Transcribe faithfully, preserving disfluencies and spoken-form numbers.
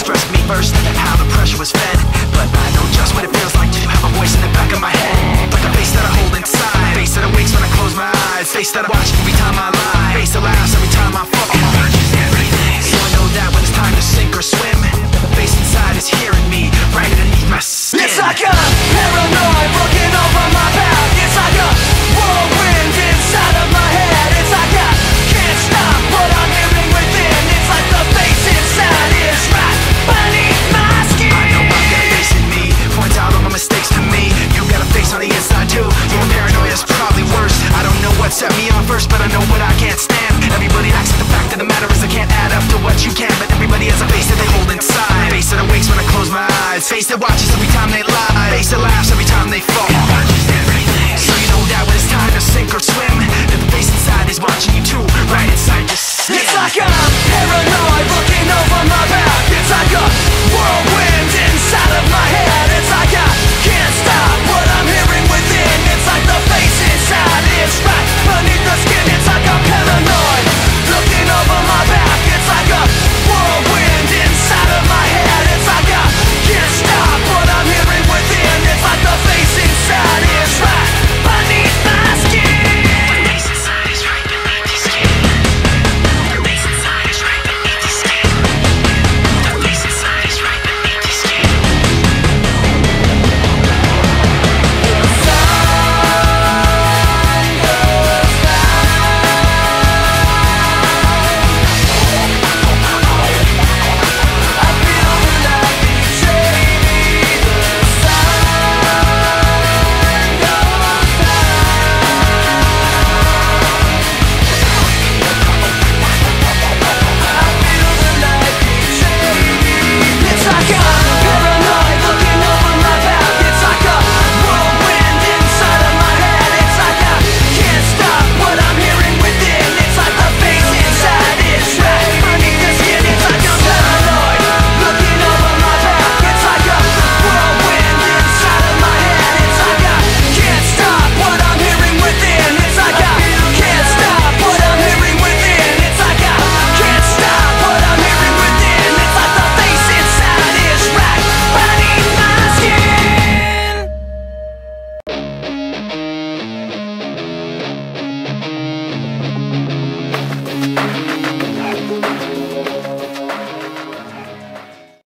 stressed me first, how the pressure was fed. But I know just what it feels like to have a voice in the back of my head, like a face that I hold inside, face that awakes when I close my eyes, face that I watch every time I lie, face that laughs every time I fall. So I know that when it's time to sink or swim, the face inside is hearing me right underneath my skin. It's like a paranoid looking over my back. It's like a whirlwind inside of my head. It's like I can't stop what I'm hearing within. It's like the face inside is right beneath my skin. I know I've got a face in me, points out all my mistakes to me. You got a face on the inside too, your paranoia is probably worse. I don't know what set me on first, but I know what I can't stand. Everybody acts like the fact of the matter is I can't add up to what you can. But everybody has a face that they hold inside, face that awakes when I close my eyes, face that watches every time they lie, face that laughs every time they fall. So you know that when it's time to sink or swim, that the face inside is watching you too, right? It's